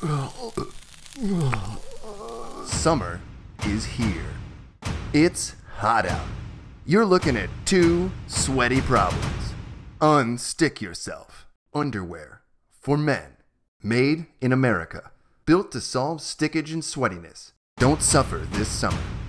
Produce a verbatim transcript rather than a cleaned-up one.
Summer is here. It's hot out. You're looking at two sweaty problems. Unstick yourself. Underwear for men. Made in America. Built to solve stickage and sweatiness. Don't suffer this summer.